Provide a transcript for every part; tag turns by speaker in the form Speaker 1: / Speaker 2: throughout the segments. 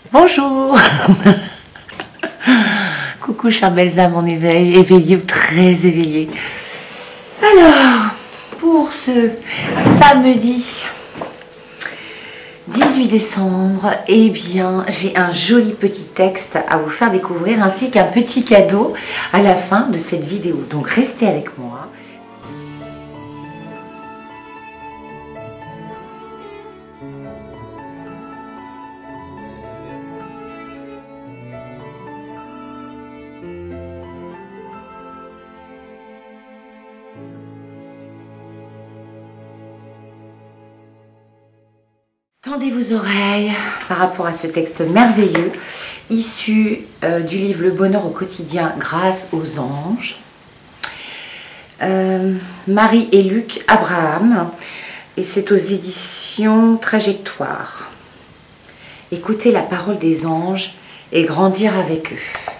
Speaker 1: Bonjour. Coucou chères belles âmes en éveil, éveillées ou très éveillées. Alors, pour ce samedi 18 décembre, eh bien, j'ai un joli petit texte à vous faire découvrir ainsi qu'un petit cadeau à la fin de cette vidéo. Donc restez avec moi. Tendez vos oreilles par rapport à ce texte merveilleux, issu du livre Le bonheur au quotidien grâce aux anges. Marie et Luc Abraham, et c'est aux éditions Trajectoire. Écoutez la parole des anges et grandir avec eux.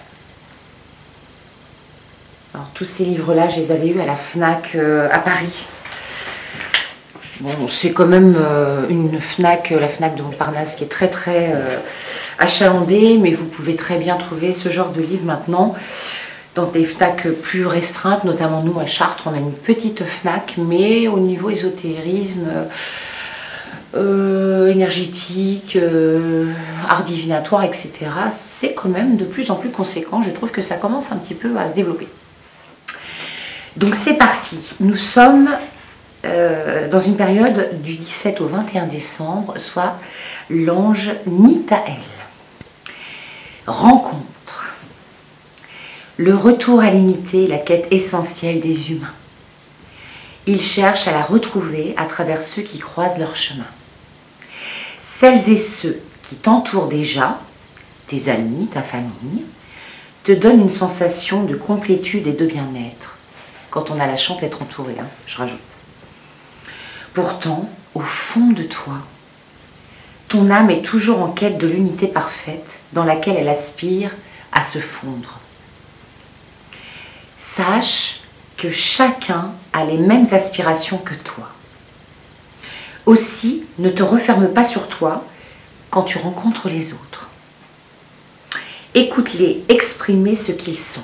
Speaker 1: Alors, tous ces livres-là, je les avais eus à la FNAC à Paris. Bon, c'est quand même une FNAC, la FNAC de Montparnasse, qui est très achalandée, mais vous pouvez très bien trouver ce genre de livre maintenant dans des FNAC plus restreintes, notamment nous à Chartres, on a une petite FNAC, mais au niveau ésotérisme, énergétique, art divinatoire, etc., c'est quand même de plus en plus conséquent. Je trouve que ça commence un petit peu à se développer. Donc c'est parti, nous sommes dans une période du 17 au 21 décembre, soit l'ange Nitael. Rencontre. Le retour à l'unité est la quête essentielle des humains. Ils cherchent à la retrouver à travers ceux qui croisent leur chemin. Celles et ceux qui t'entourent déjà, tes amis, ta famille, te donnent une sensation de complétude et de bien-être. Quand on a la chance d'être entouré, hein, je rajoute. Pourtant, au fond de toi, ton âme est toujours en quête de l'unité parfaite dans laquelle elle aspire à se fondre. Sache que chacun a les mêmes aspirations que toi. Aussi, ne te referme pas sur toi quand tu rencontres les autres. Écoute-les exprimer ce qu'ils sont.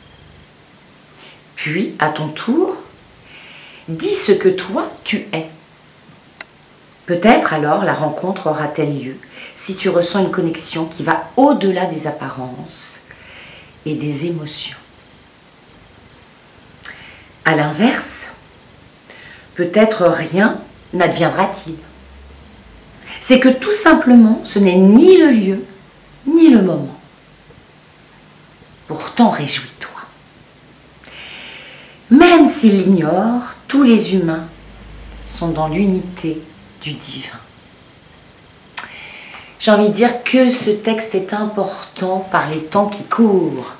Speaker 1: Puis, à ton tour, dis ce que toi tu es. Peut-être alors la rencontre aura-t-elle lieu si tu ressens une connexion qui va au-delà des apparences et des émotions. À l'inverse, peut-être rien n'adviendra-t-il. C'est que tout simplement ce n'est ni le lieu ni le moment. Pourtant réjouis-toi. Même s'il l'ignore, tous les humains sont dans l'unité du divin. J'ai envie de dire que ce texte est important par les temps qui courent.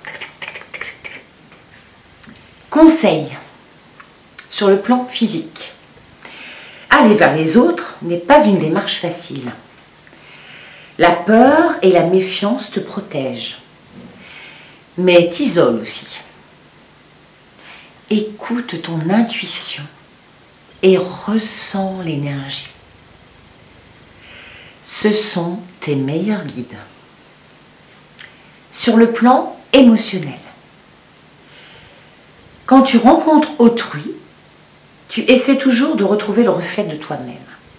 Speaker 1: Conseil sur le plan physique. Aller vers les autres n'est pas une démarche facile. La peur et la méfiance te protègent, mais t'isolent aussi. Écoute ton intuition et ressens l'énergie. Ce sont tes meilleurs guides. Sur le plan émotionnel, quand tu rencontres autrui, tu essaies toujours de retrouver le reflet de toi-même.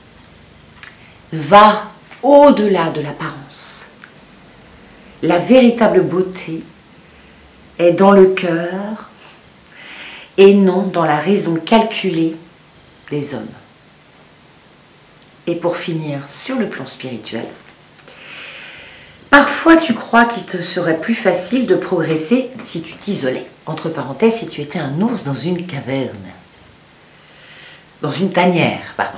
Speaker 1: Va au-delà de l'apparence. La véritable beauté est dans le cœur et non dans la raison calculée des hommes. Et pour finir sur le plan spirituel, parfois tu crois qu'il te serait plus facile de progresser si tu t'isolais. Entre parenthèses, si tu étais un ours dans une caverne. Dans une tanière, pardon.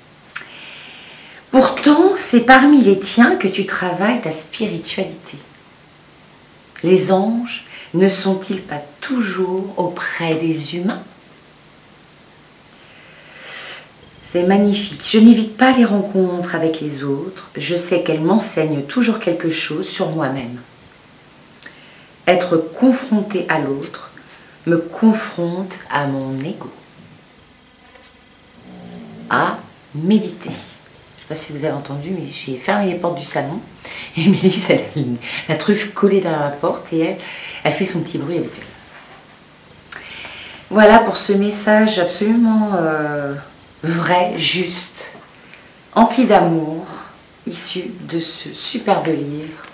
Speaker 1: Pourtant, c'est parmi les tiens que tu travailles ta spiritualité. Les anges ne sont-ils pas toujours auprès des humains ? C'est magnifique. Je n'évite pas les rencontres avec les autres. Je sais qu'elles m'enseignent toujours quelque chose sur moi-même. Être confronté à l'autre me confronte à mon ego. À méditer. Je ne sais pas si vous avez entendu, mais j'ai fermé les portes du salon Et Mélisse, elle a la truffe collée derrière la porte et elle fait son petit bruit habituel. Voilà pour ce message absolument vrai, juste, empli d'amour, issu de ce superbe livre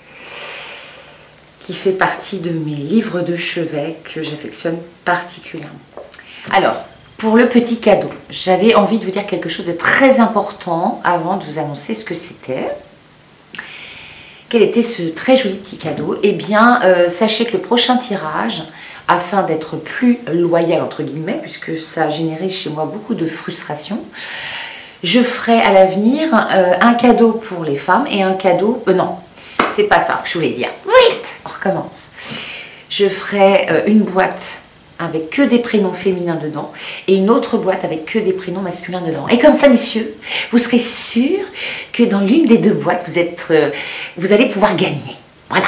Speaker 1: qui fait partie de mes livres de chevet que j'affectionne particulièrement. Alors, pour le petit cadeau, j'avais envie de vous dire quelque chose de très important avant de vous annoncer ce que c'était. Quel était ce très joli petit cadeau? Eh bien, sachez que le prochain tirage, afin d'être plus loyal entre guillemets, puisque ça a généré chez moi beaucoup de frustration, je ferai à l'avenir un cadeau pour les femmes et un cadeau... non, c'est pas ça que je voulais dire. Vite, on recommence. Je ferai une boîte avec que des prénoms féminins dedans et une autre boîte avec que des prénoms masculins dedans. Et comme ça, messieurs, vous serez sûrs que dans l'une des deux boîtes, vous allez pouvoir gagner. Voilà.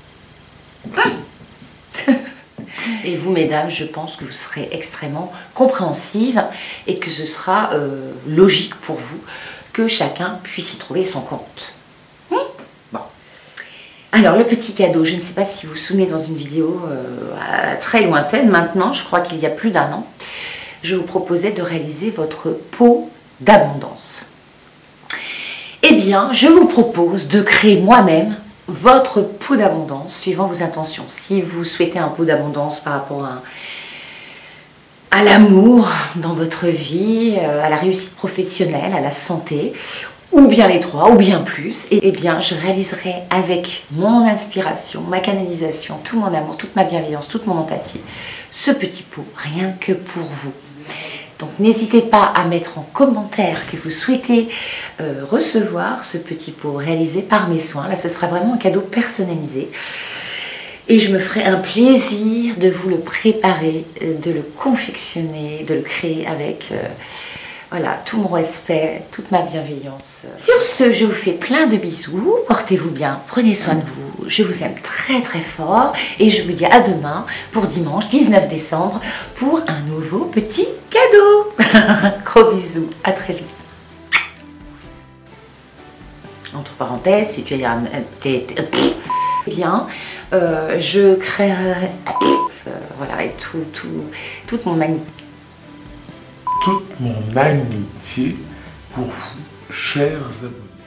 Speaker 1: Et vous, mesdames, je pense que vous serez extrêmement compréhensives et que ce sera logique pour vous que chacun puisse y trouver son compte. Bon. Alors, le petit cadeau, je ne sais pas si vous vous souvenez dans une vidéo très lointaine, maintenant, je crois qu'il y a plus d'1 an, je vous proposais de réaliser votre pot d'abondance. Eh bien, je vous propose de créer moi-même votre pot d'abondance suivant vos intentions. Si vous souhaitez un pot d'abondance par rapport à l'amour dans votre vie, à la réussite professionnelle, à la santé, ou bien les trois, ou bien plus, eh bien je réaliserai avec mon inspiration, ma canalisation, tout mon amour, toute ma bienveillance, toute mon empathie, ce petit pot, rien que pour vous. Donc n'hésitez pas à mettre en commentaire que vous souhaitez recevoir ce petit pot réalisé par mes soins. Là, ce sera vraiment un cadeau personnalisé. Et je me ferai un plaisir de vous le préparer, de le confectionner, de le créer avec voilà, tout mon respect, toute ma bienveillance. Sur ce, je vous fais plein de bisous. Portez-vous bien, prenez soin de vous. Je vous aime très très fort. Et je vous dis à demain pour dimanche 19 décembre pour un nouveau petit cadeau. Gros bisous, à très vite. Entre parenthèses, si tu as bien, je créerai voilà, et toute mon amitié pour vous, chers abonnés.